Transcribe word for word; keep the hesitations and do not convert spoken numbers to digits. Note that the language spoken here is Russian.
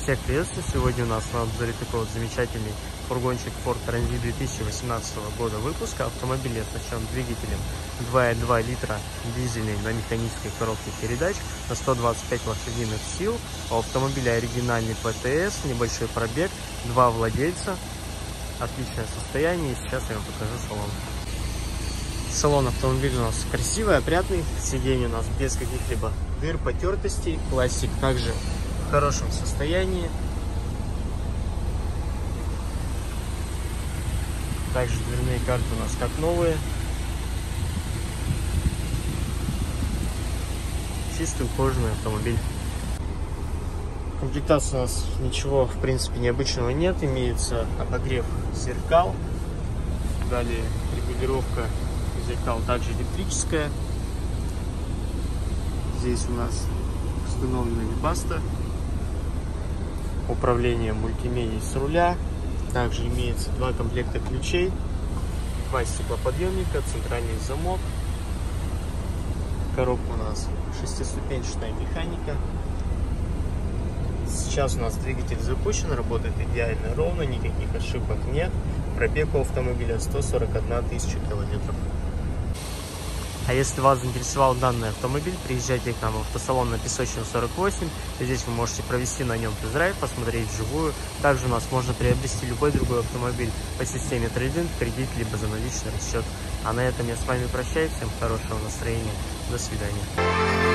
Всех приветствую! Сегодня у нас на обзоре такой вот замечательный фургончик Ford Transit две тысячи восемнадцатого года выпуска. Автомобиль оснащен двигателем два и два литра дизельный на механической коробке передач на сто двадцать пять лошадиных сил. У автомобиля оригинальный ПТС, небольшой пробег, два владельца, отличное состояние. Сейчас я вам покажу салон. Салон автомобиля у нас красивый, опрятный, сиденье у нас без каких-либо дыр, потертостей, пластик также в хорошем состоянии. Также дверные карты у нас как новые. Чистый ухоженный автомобиль. В комплектации у нас ничего в принципе необычного нет. Имеется обогрев зеркал. Далее регулировка зеркал также электрическая. Здесь у нас установлена вибаста. Управление мультимедией с руля. Также имеется два комплекта ключей, два стеклоподъемника, центральный замок. Коробка у нас шестиступенчатая механика. Сейчас у нас двигатель запущен, работает идеально ровно, никаких ошибок нет. Пробег у автомобиля сто сорок одна тысяча километров. А если вас заинтересовал данный автомобиль, приезжайте к нам в автосалон на Песочную сорок восемь. Здесь вы можете провести на нем тест-драйв, посмотреть вживую. Также у нас можно приобрести любой другой автомобиль по системе трейд-ин, кредит, либо за наличный расчет. А на этом я с вами прощаюсь. Всем хорошего настроения. До свидания.